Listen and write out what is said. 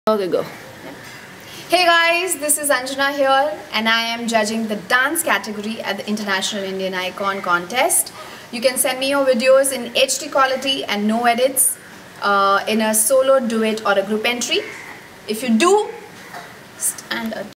Okay, go. Hey guys, this is Anjana here and I am judging the dance category at the International Indian Icon contest. You can send me your videos in HD quality and no edits in a solo, duet or a group entry. If you do, stand up.